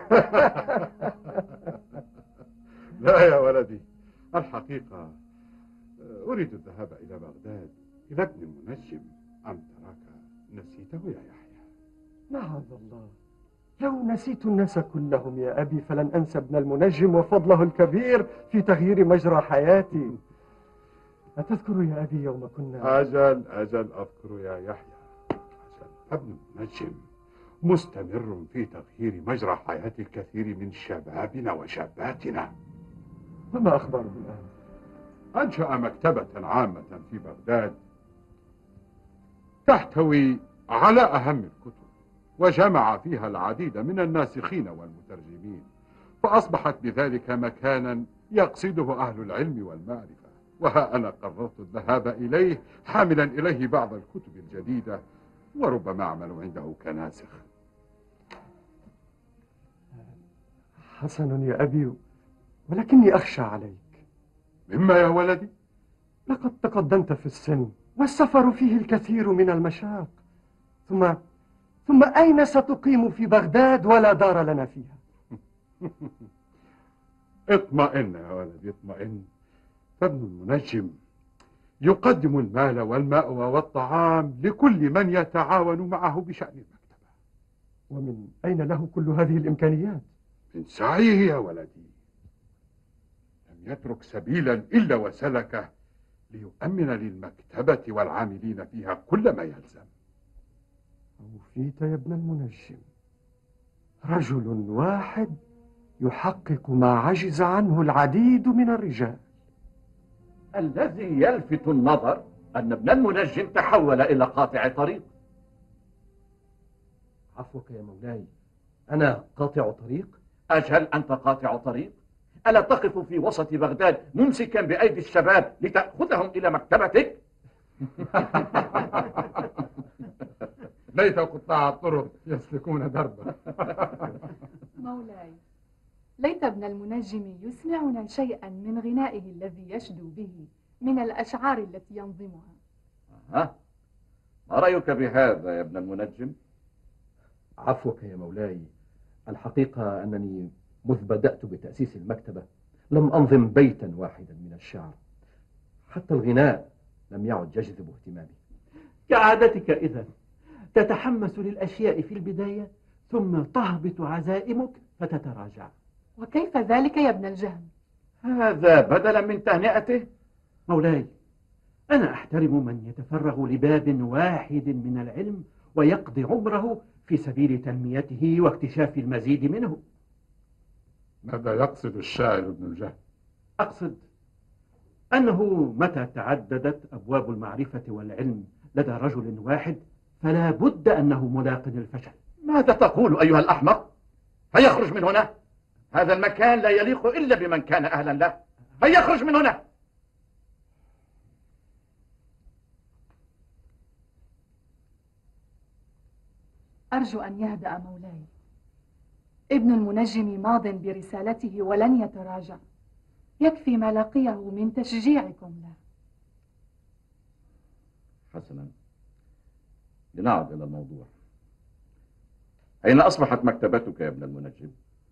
لا يا ولدي، الحقيقة أريد الذهاب إلى بغداد إلى ابن المنجم. أم تراك نسيته يا يحيى؟ معاذ الله، لو نسيت الناس كلهم يا أبي فلن أنسى ابن المنجم وفضله الكبير في تغيير مجرى حياتي. أتذكر يا أبي يوم كنا؟ أجل أذكر يا يحيى. ابن المنجم مستمر في تغيير مجرى حياة الكثير من شبابنا وشاباتنا. وما أخباره الآن؟ أنشأ مكتبة عامة في بغداد تحتوي على أهم الكتب، وجمع فيها العديد من الناسخين والمترجمين، فأصبحت بذلك مكانا يقصده أهل العلم والمعرفة. وها أنا قررت الذهاب إليه حاملا إليه بعض الكتب الجديدة، وربما أعمل عنده كناسخ. حسن يا أبي، ولكني أخشى عليك. مما يا ولدي؟ لقد تقدمت في السن، والسفر فيه الكثير من المشاق. ثم أين ستقيم في بغداد ولا دار لنا فيها؟ اطمئن يا ولدي اطمئن، فابن المنجم يقدم المال والمأوى والطعام لكل من يتعاون معه بشأن المكتبة. ومن أين له كل هذه الإمكانيات؟ من سعيه يا ولدي. لم يترك سبيلا إلا وسلكه ليؤمن للمكتبة والعاملين فيها كل ما يلزم. أوفيت يا ابن المنجم. رجل واحد يحقق ما عجز عنه العديد من الرجال. الذي يلفت النظر أن ابن المنجم تحول إلى قاطع طريق. عفوك يا مولاي، أنا قاطع طريق؟ أجل، أنت قاطع طريق؟ ألا تقف في وسط بغداد ممسكا بأيدي الشباب لتأخذهم إلى مكتبتك؟ ليت قطاع الطرق يسلكون دربا. مولاي، ليت ابن المنجم يسمعنا شيئا من غنائه الذي يشدو به من الأشعار التي ينظمها. ما رأيك بهذا يا ابن المنجم؟ عفوك يا مولاي، الحقيقة أنني مذ بدأت بتأسيس المكتبة لم أنظم بيتا واحدا من الشعر، حتى الغناء لم يعد يجذب اهتمامي. كعادتك إذا تتحمس للأشياء في البداية ثم تهبط عزائمك فتتراجع. وكيف ذلك يا ابن الجهم؟ هذا بدلا من تهنئته. مولاي، أنا أحترم من يتفرغ لباب واحد من العلم ويقضي عمره في سبيل تنميته واكتشاف المزيد منه. ماذا يقصد الشاعر ابن الجهم؟ أقصد أنه متى تعددت أبواب المعرفة والعلم لدى رجل واحد فلا بد أنه ملاق الفشل. ماذا تقول أيها الأحمق؟ هيا اخرج من هنا، هذا المكان لا يليق إلا بمن كان أهلا له. هيا اخرج من هنا. أرجو أن يهدأ مولاي. ابن المنجم ماض برسالته ولن يتراجع، يكفي ما لقيه من تشجيعكم له. حسنا، لنعد إلى الموضوع. أين أصبحت مكتبتك يا ابن المنجم؟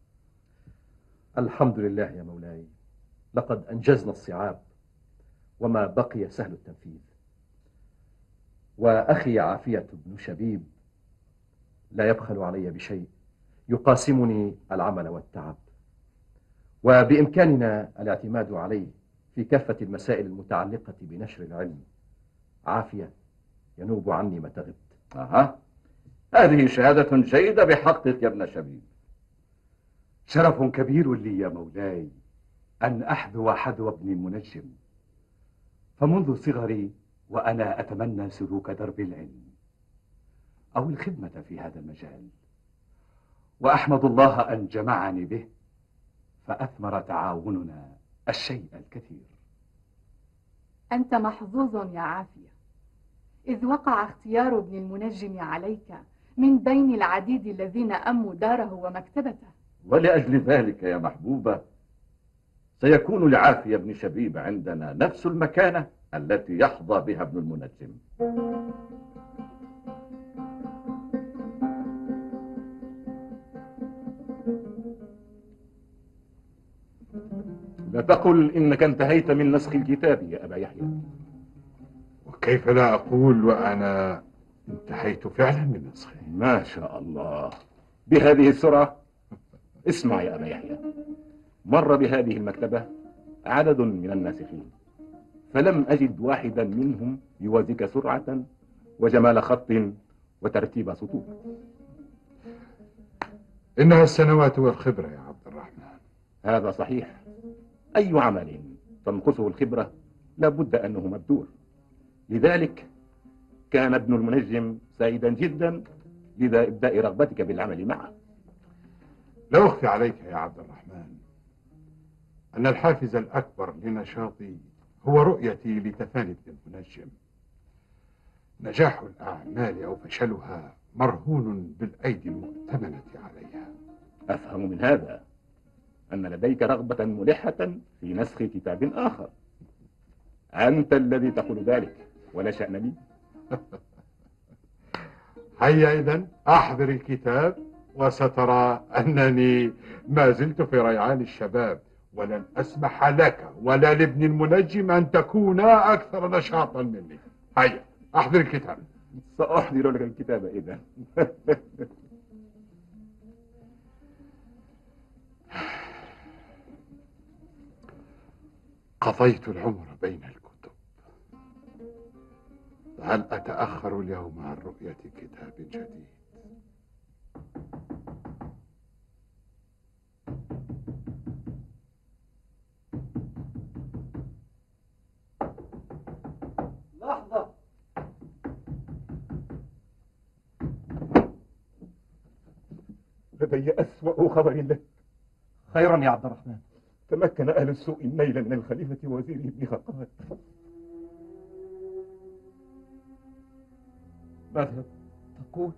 الحمد لله يا مولاي، لقد أنجزنا الصعاب وما بقي سهل التنفيذ. وأخي عافية بن شبيب لا يبخل علي بشيء، يقاسمني العمل والتعب، وبإمكاننا الاعتماد عليه في كافة المسائل المتعلقة بنشر العلم. عافية ينوب عني متى غبت. هذه شهادة جيدة بحقك يا ابن شبيب. شرف كبير لي يا مولاي أن أحذو حذو ابن المنجم، فمنذ صغري وأنا أتمنى سلوك درب العلم أو الخدمة في هذا المجال، وأحمد الله أن جمعني به فأثمر تعاوننا الشيء الكثير. أنت محظوظ يا عافية، إذ وقع اختيار ابن المنجم عليك من بين العديد الذين أموا داره ومكتبته. ولأجل ذلك يا محبوبة سيكون لعافية بن شبيب عندنا نفس المكانة التي يحظى بها ابن المنجم. لا تقل إنك انتهيت من نسخ الكتاب يا أبا يحيى. وكيف لا أقول وأنا انتهيت فعلا من نسخه؟ ما شاء الله، بهذه السرعة؟ اسمع يا أبا يحيى، مر بهذه المكتبة عدد من الناسخين فلم أجد واحدا منهم يوازيك سرعة وجمال خط وترتيب سطور. إنها السنوات والخبرة يا عبد الرحمن. هذا صحيح، أي عمل تنقصه الخبرة لابد أنه مبتور. لذلك كان ابن المنجم سعيدا جدا لذا إبداء رغبتك بالعمل معه. لا أخفي عليك يا عبد الرحمن أن الحافز الأكبر لنشاطي هو رؤيتي لتفاني ابن المنجم. نجاح الأعمال أو فشلها مرهون بالأيدي المؤتمنة عليها. أفهم من هذا أن لديك رغبة ملحة في نسخ كتاب آخر. أنت الذي تقول ذلك ولا شأن لي. هيا إذن أحضر الكتاب وسترى أنني ما زلت في ريعان الشباب، ولن أسمح لك ولا لابن المنجم أن تكونا أكثر نشاطا مني. هيا أحضر الكتاب. سأحضر لك الكتاب إذن. قضيت العمر بين الكتب، هل أتأخر اليوم عن رؤية كتاب جديد؟ لدي أسوأ خبر لك. خيرا يا عبد الرحمن. تمكن أهل السوء النيل من الخليفة وزيره ابن خقان. ماذا تقول؟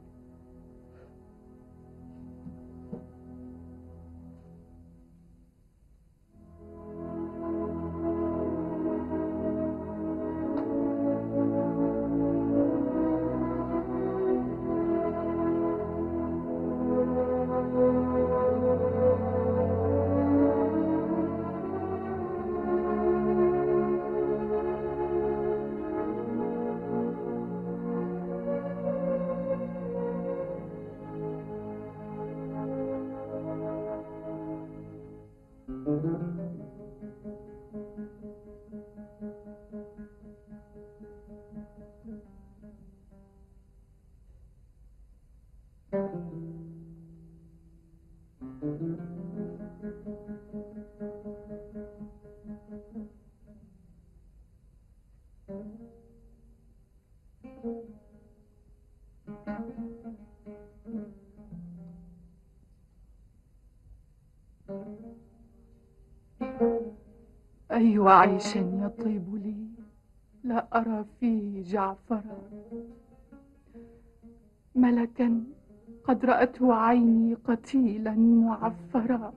أي عيش يطيب لي لا أرى فيه جعفرا، ملكا قد رأته عيني قتيلا معفرا.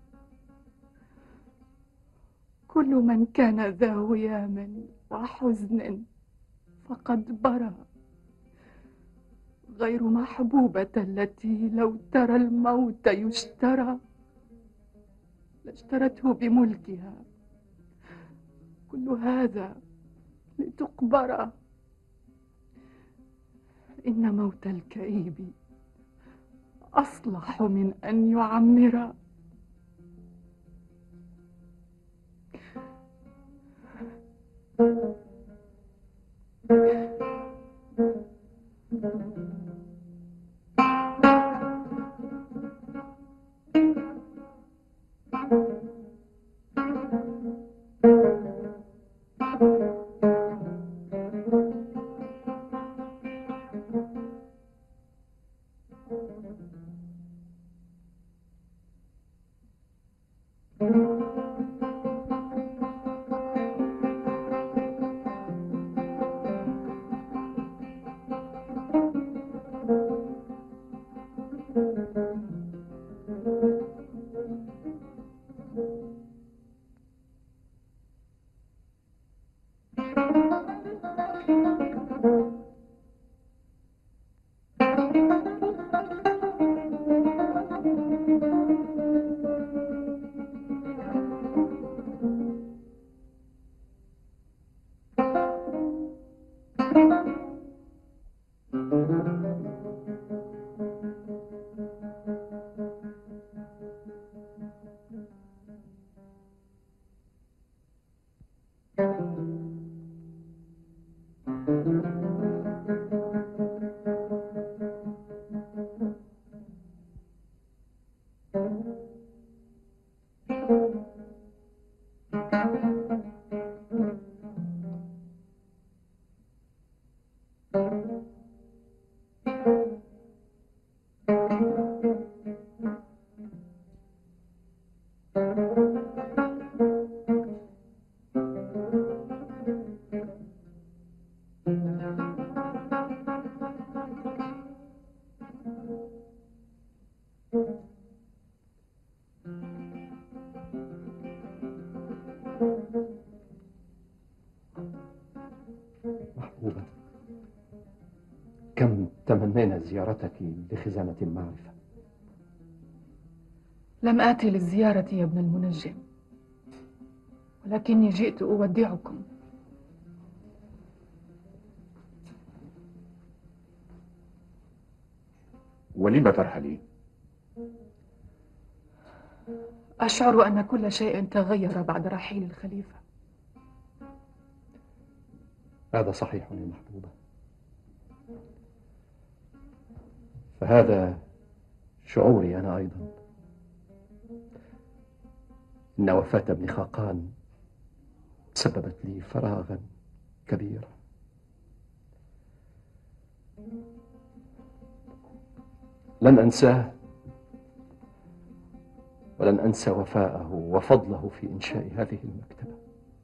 كل من كان ذا هيام وحزن فقد برى، غير محبوبة التي لو ترى الموت يشترى لاشترته بملكها. كل هذا لتقبر، إن موت الكئيب أصلح من أن يعمر. محبوبة، كم تمنينا زيارتك لخزانة المعرفة. لم آتي للزيارة يا ابن المنجم، ولكني جئت أودعكم. ولم ترحلين؟ أشعر أن كل شيء تغير بعد رحيل الخليفة. هذا صحيح يا محبوبة، فهذا شعوري أنا أيضا. إن وفاة ابن خاقان سببت لي فراغا كبيرا. لن أنساه ولن أنسى وفاءه وفضله في إنشاء هذه المكتبة.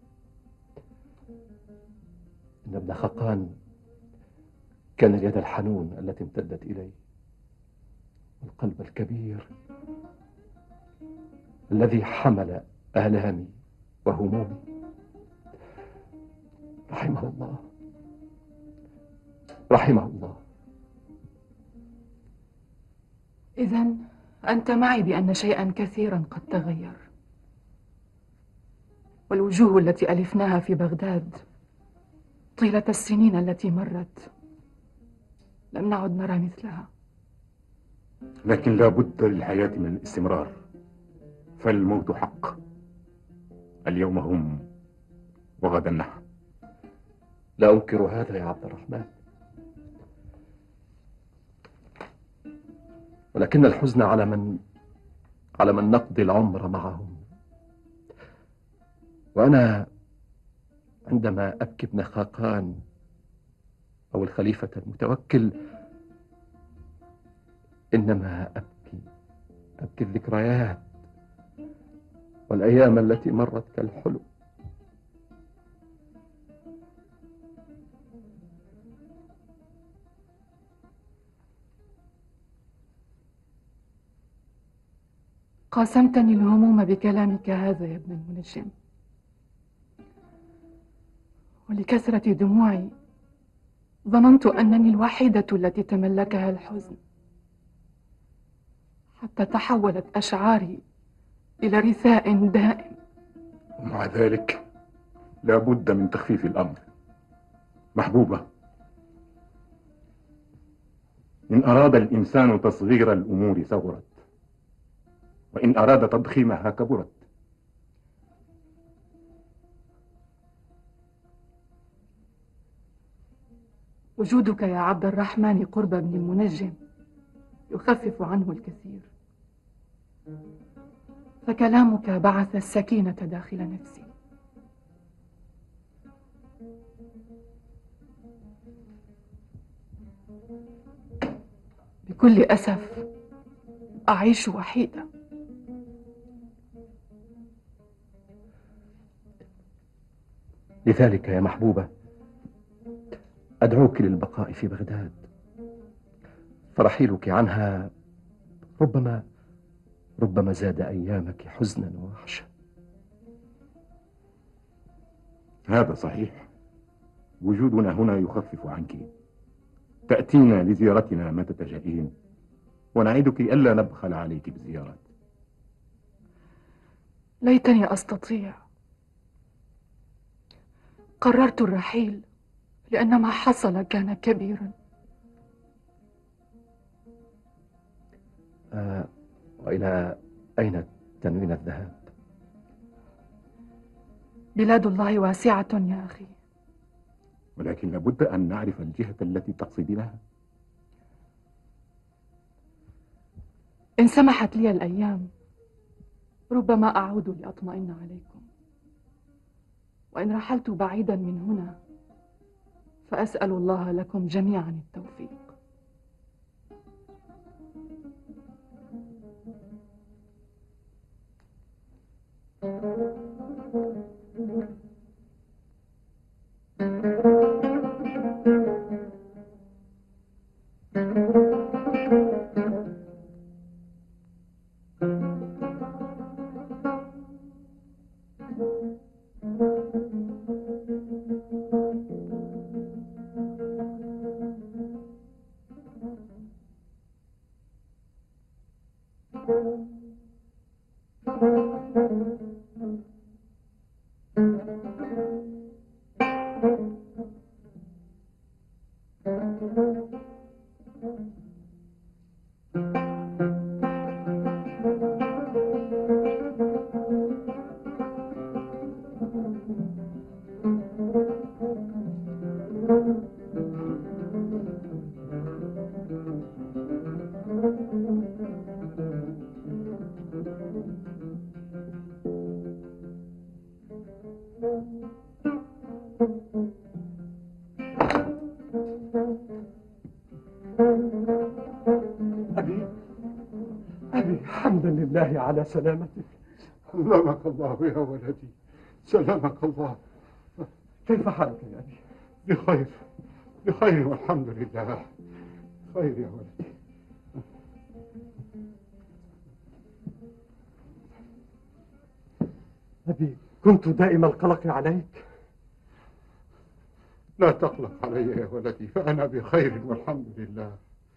إن ابن خقان كان اليد الحنون التي امتدت إلي، والقلب الكبير الذي حمل آلامي وهمومي. رحمه الله، رحمه الله. إذن أنت معي بأن شيئا كثيرا قد تغير، والوجوه التي ألفناها في بغداد طيلة السنين التي مرت لم نعد نرى مثلها. لكن لا بد للحياة من الاستمرار، فالموت حق. اليوم هم وغدا نحن. لا أنكر هذا يا عبد الرحمن، ولكن الحزن على من نقضي العمر معهم. وأنا عندما أبكي ابن خاقان أو الخليفة المتوكل إنما أبكي الذكريات والأيام التي مرت كالحلم. قاسمتني الهموم بكلامك هذا يا ابن المنجم، ولكثرة دموعي ظننت أنني الوحيدة التي تملكها الحزن، حتى تحولت أشعاري إلى رثاء دائم. ومع ذلك لا بد من تخفيف الأمر. محبوبة، إن أراد الإنسان تصغير الأمور صغرت، وإن أراد تضخيمها كبرت. وجودك يا عبد الرحمن قرب بن المنجم يخفف عنه الكثير، فكلامك بعث السكينة داخل نفسي. بكل أسف أعيش وحيدة. لذلك يا محبوبة أدعوك للبقاء في بغداد، فرحيلك عنها ربما زاد أيامك حزنا ووحشة. هذا صحيح، وجودنا هنا يخفف عنك. تأتينا لزيارتنا متى تشائين، ونعدك ألا نبخل عليك بزيارات. ليتني أستطيع. قررت الرحيل لأن ما حصل كان كبيرا. وإلى أين تنوين الذهاب؟ بلاد الله واسعة يا أخي، ولكن لابد أن نعرف الجهة التي تقصدينها. إن سمحت لي الأيام ربما أعود لأطمئن عليكم، وإن رحلت بعيدا من هنا فأسأل الله لكم جميعا التوفيق. أبي حمدا لله على سلامتك. سلمك الله يا ولدي، سلمك الله. كيف حالك يا أبي؟ بخير، بخير والحمد لله. خير يا ولدي. أبي كنت دائم القلق عليك. لا تقلق علي يا ولدي، فأنا بخير والحمد لله.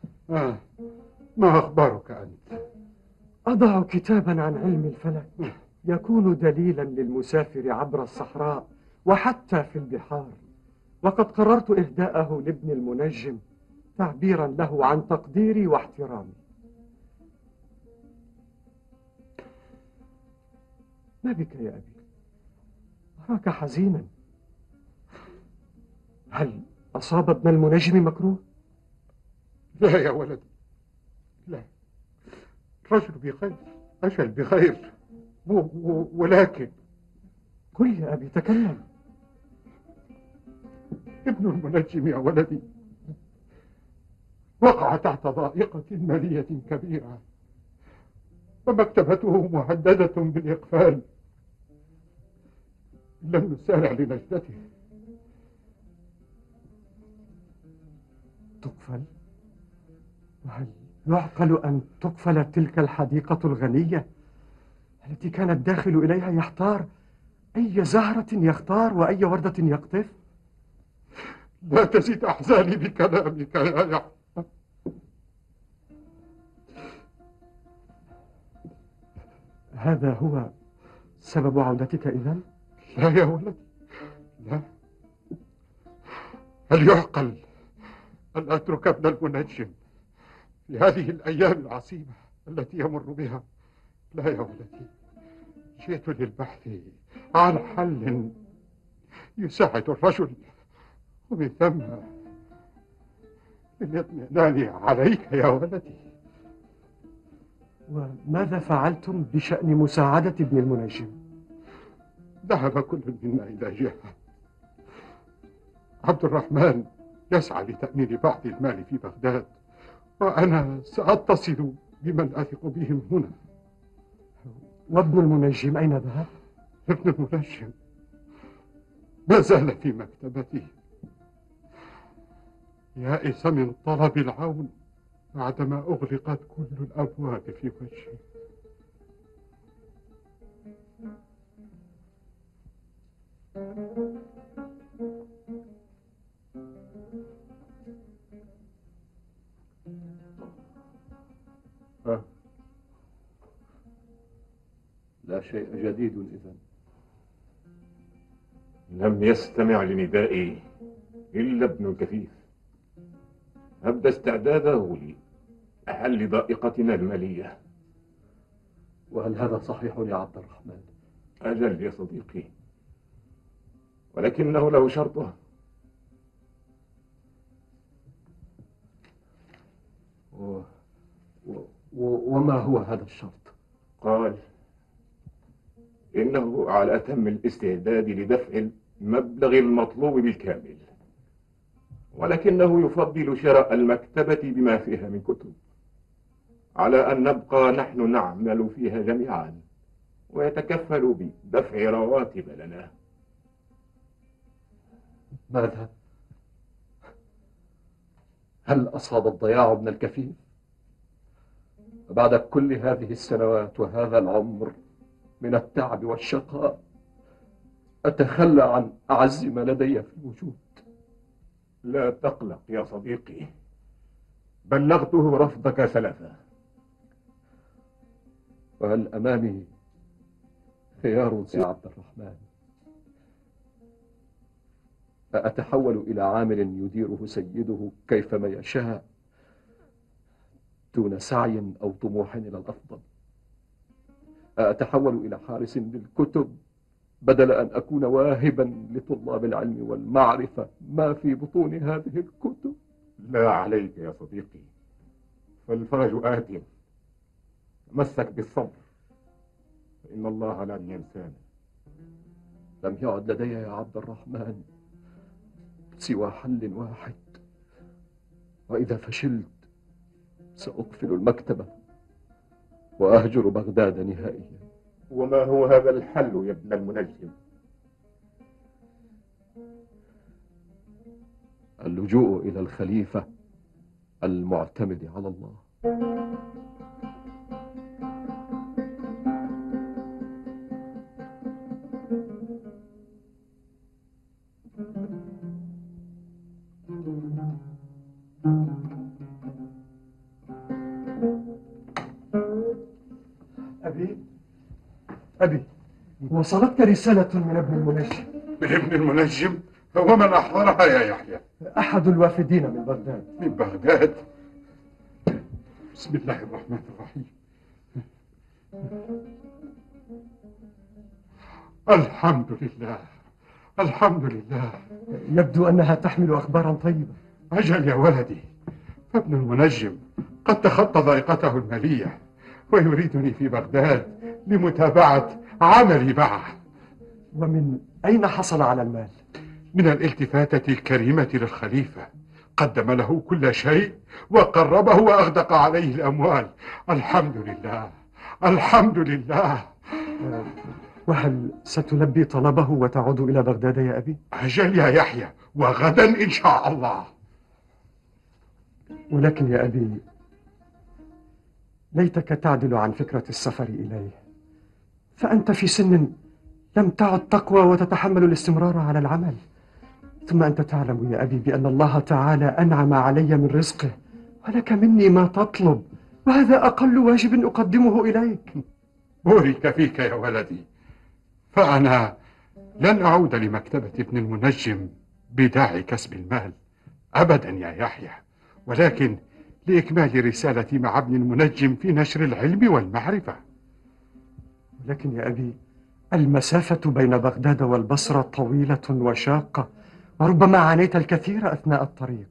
ما أخبارك أنت؟ أضع كتابا عن علم الفلك يكون دليلا للمسافر عبر الصحراء وحتى في البحار، وقد قررت إهداءه لابن المنجم تعبيرا له عن تقديري واحترامي. ما بك يا أبي؟ أراك حزينا. هل أصاب ابن المنجم مكروه؟ لا يا ولدي، لا، الرجل بخير، أجل بخير، ولكن قل يا أبي، تكلم. ابن المنجم يا ولدي وقع تحت ضائقة مالية كبيرة، ومكتبته مهددة بالإقفال إن لم نسارع لنجدته. تقفل؟ وهل يعقل أن تقفل تلك الحديقة الغنية التي كان الداخل إليها يحتار أي زهرة يختار وأي وردة يقطف؟ لا تزد أحزاني بكلامك يا يحيى. هذا هو سبب عودتك إذن؟ لا يا ولدي، لا. هل يعقل أن أترك ابن المنجم في هذه الأيام العصيبة التي يمر بها؟ لا يا ولدي، جئت للبحث عن حل يساعد الرجل، ومن ثم للاطمئنان عليك يا ولدي. وماذا فعلتم بشأن مساعدة ابن المنجم؟ ذهب كل منا إلى جهة. عبد الرحمن يسعى لتأمين بعض المال في بغداد، وأنا سأتصل بمن أثق بهم هنا. وابن المنجم أين ذهب؟ ابن المنجم ما زال في مكتبته، يائس من طلب العون بعدما أغلقت كل الأبواب في وجهه. لا شيء جديد إذن. لم يستمع لندائي إلا ابن الكفيف. أبدى استعداده لحل ضائقتنا المالية. وهل هذا صحيح يا عبد الرحمن؟ أجل يا صديقي، ولكنه له شرطه. وما هو هذا الشرط؟ قال إنه على أتم الاستعداد لدفع المبلغ المطلوب بالكامل، ولكنه يفضل شراء المكتبة بما فيها من كتب على أن نبقى نحن نعمل فيها جميعا، ويتكفل بدفع رواتب لنا. ماذا؟ هل أصاب الضياع ابن الكفيف؟ بعد كل هذه السنوات وهذا العمر من التعب والشقاء أتخلى عن أعز ما لدي في الوجود؟ لا تقلق يا صديقي، بلغته رفضك ثلاثة. وهل أمامي خيار يا عبد الرحمن؟ أتحول إلى عامل يديره سيده كيفما يشاء دون سعي أو طموح إلى الأفضل؟ أتحول إلى حارس للكتب بدل أن أكون واهبا لطلاب العلم والمعرفة ما في بطون هذه الكتب؟ لا عليك يا صديقي، فالفرج آت. تمسك بالصبر، فإن الله لن ينسانا. لم يعد لدي يا عبد الرحمن سوى حل واحد، وإذا فشلت سأقفل المكتبة وأهجر بغداد نهائيا. وما هو هذا الحل يا ابن المنجم؟ اللجوء إلى الخليفة المعتمد على الله. أبي وصلتك رسالة من ابن المنجم. من ابن المنجم؟ هو من أحضرها يا يحيى؟ أحد الوافدين من بغداد. من بغداد؟ بسم الله الرحمن الرحيم. الحمد لله، الحمد لله. يبدو أنها تحمل أخبارا طيبة. أجل يا ولدي، فابن المنجم قد تخطى ضيقته المالية ويريدني في بغداد لمتابعة عملي معه. ومن أين حصل على المال؟ من الالتفاتة الكريمة للخليفة، قدم له كل شيء وقربه وأغدق عليه الأموال. الحمد لله، الحمد لله. وهل ستلبي طلبه وتعود إلى بغداد يا أبي؟ أجل يا يحيى، وغدا إن شاء الله. ولكن يا أبي، ليتك تعدل عن فكرة السفر إليه، فأنت في سن لم تعد تقوى وتتحمل الاستمرار على العمل. ثم أنت تعلم يا أبي بأن الله تعالى أنعم علي من رزقه، ولك مني ما تطلب، وهذا أقل واجب أقدمه إليك. بورك فيك يا ولدي، فأنا لن أعود لمكتبة ابن المنجم بداعي كسب المال أبدا يا يحيى، ولكن لإكمال رسالتي مع ابن المنجم في نشر العلم والمعرفة. ولكن يا أبي، المسافة بين بغداد والبصرة طويلة وشاقة، وربما عانيت الكثير أثناء الطريق.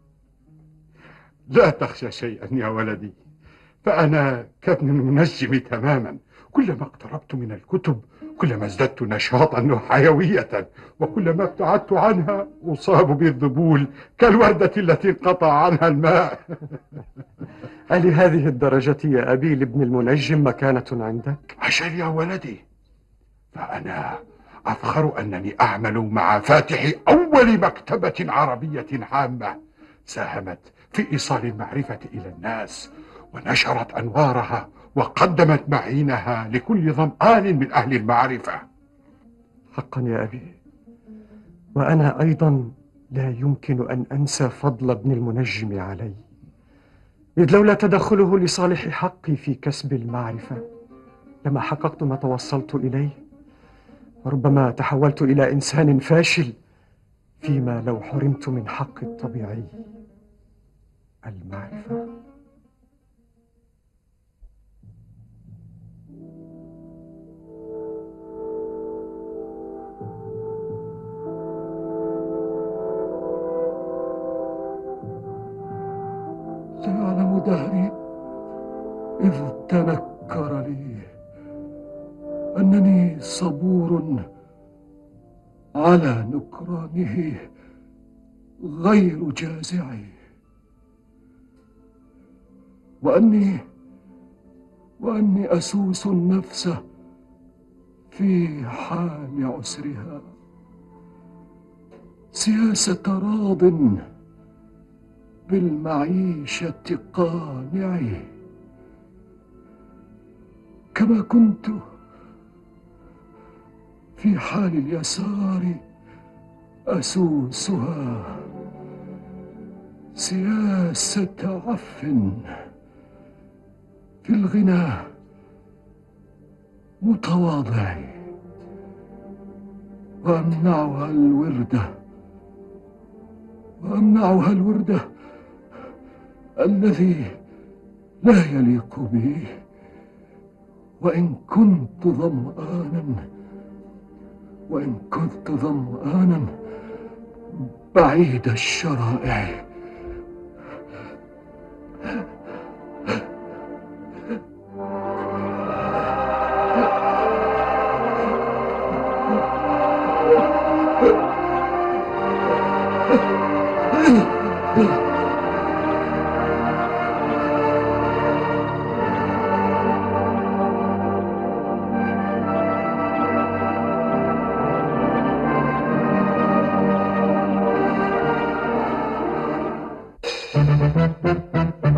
لا تخشى شيئا يا ولدي، فأنا كابن المنجم تماما. كلما اقتربت من الكتب كلما ازددت نشاطا وحيوية، وكلما ابتعدت عنها أصاب بالذبول كالوردة التي انقطع عنها الماء. ألهذه الدرجة يا أبي لابن المنجم مكانة عندك؟ أجل يا ولدي، فأنا أفخر أنني أعمل مع فاتح أول مكتبة عربية عامة ساهمت في إيصال المعرفة إلى الناس ونشرت أنوارها وقدمت معينها لكل ظمآن من أهل المعرفة. حقا يا أبي، وأنا أيضا لا يمكن أن أنسى فضل ابن المنجم علي، إذ لولا تدخله لصالح حقي في كسب المعرفة لما حققت ما توصلت إليه، وربما تحولت إلى إنسان فاشل فيما لو حرمت من حق الطبيعي المعرفة. لا يعلم دهري إذ تنكر لي أنني صبور على نكرانه غير جازع، وأني أسوس النفس في حال عسرها سياسة راض بالمعيشة قانع، كما كنت في حال اليسار أسوسها سياسة عف في الغنى متواضع، وأمنعها الوردة الذي لا يليق به، وإن كنت ظمآنا بعيد الشرائع. العلم.